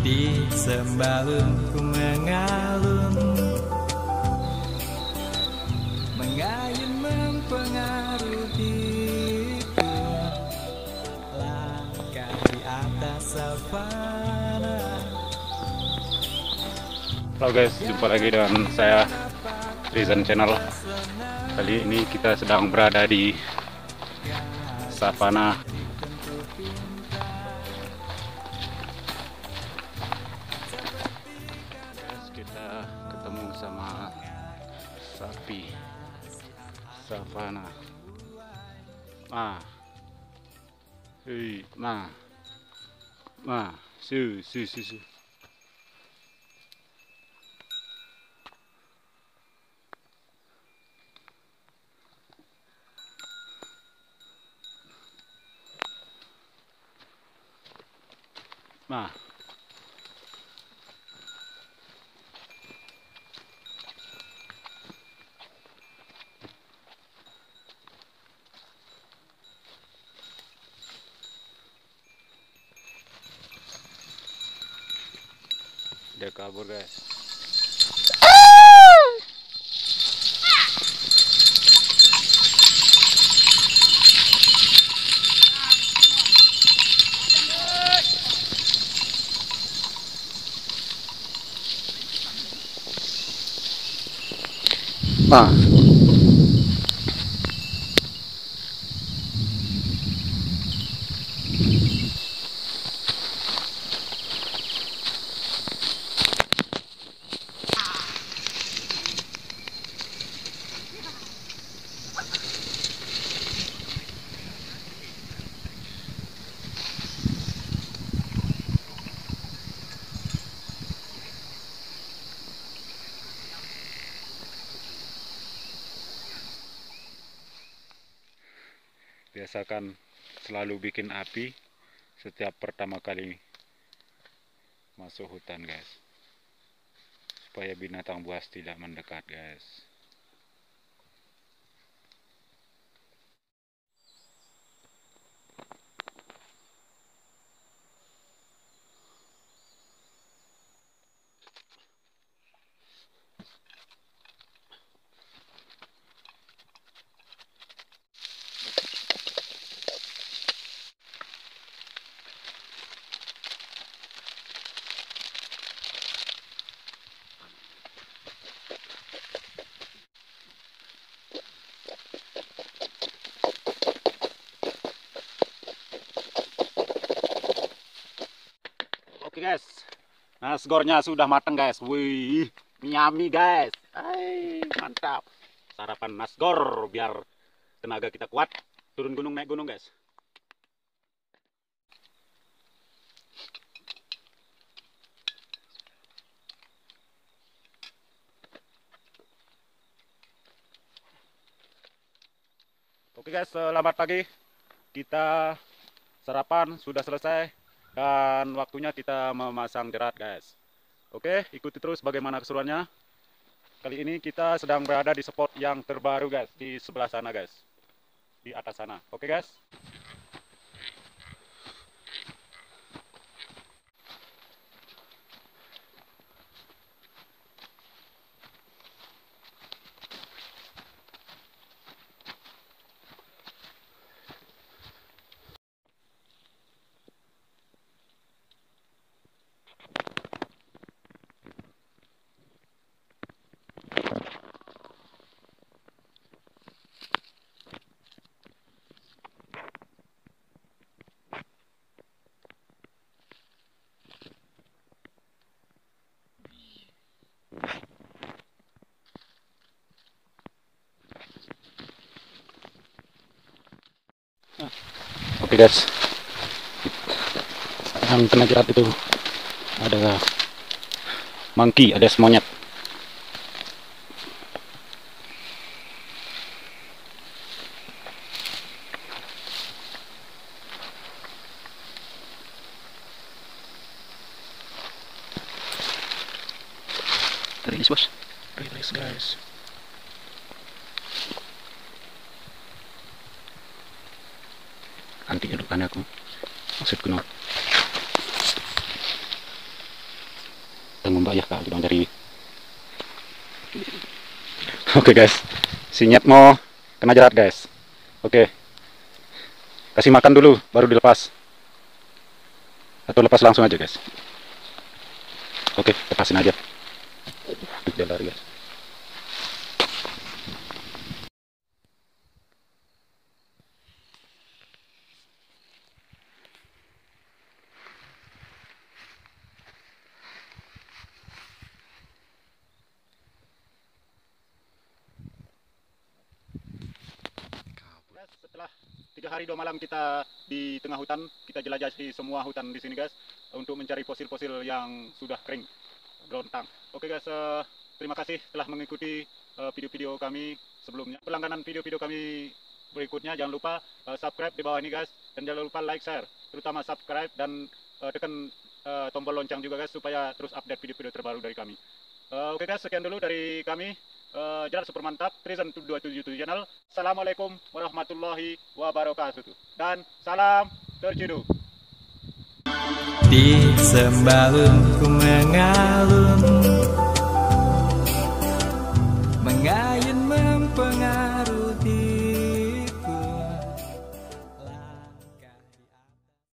Di sembalunku mengalun, mengayun mempengaruhiku, langkah di atas savana. Halo guys, jumpa lagi dengan saya Rizan Channel. Kali ini kita sedang berada di savana. Guys, kita ketemu sama sapi savana. Su. Dia kabur guys. Biasakan selalu bikin api setiap pertama kali masuk hutan guys, supaya binatang buas tidak mendekat guys. Oke guys, nasgornya sudah matang guys. Wih, yummy guys. Mantap. Sarapan nasgor biar tenaga kita kuat turun gunung, naik gunung guys. Oke guys, selamat pagi. Kita sarapan sudah selesai dan waktunya kita memasang jerat guys. Oke, ikuti terus bagaimana keseruannya. Kali ini kita sedang berada di spot yang terbaru guys, di sebelah sana guys, di atas sana. Oke guys. Oke guys, yang kena jerat itu ada monkey, ada monyet. Rilis bos, rilis guys. Anti julukan aku, maksudku no. Mbak ya kak dong dari. Oke guys, si nyet mau kena jerat guys. Oke, kasih makan dulu baru dilepas, atau lepas langsung aja guys. Oke, lepasin aja. Dia lari guys. Setelah 3 hari 2 malam kita di tengah hutan, kita jelajahi semua hutan di sini guys untuk mencari fosil-fosil yang sudah kering, gerontang. Oke guys, terima kasih telah mengikuti video-video kami sebelumnya. Pelangganan video-video kami berikutnya, jangan lupa subscribe di bawah ini guys, dan jangan lupa like, share, terutama subscribe dan tekan tombol lonceng juga guys supaya terus update video-video terbaru dari kami. Oke guys, sekian dulu dari kami. Jerat super mantap Trizon 277 channel. Assalamualaikum warahmatullahi wabarakatuh dan salam terciduk. Di sembalun ku mengalun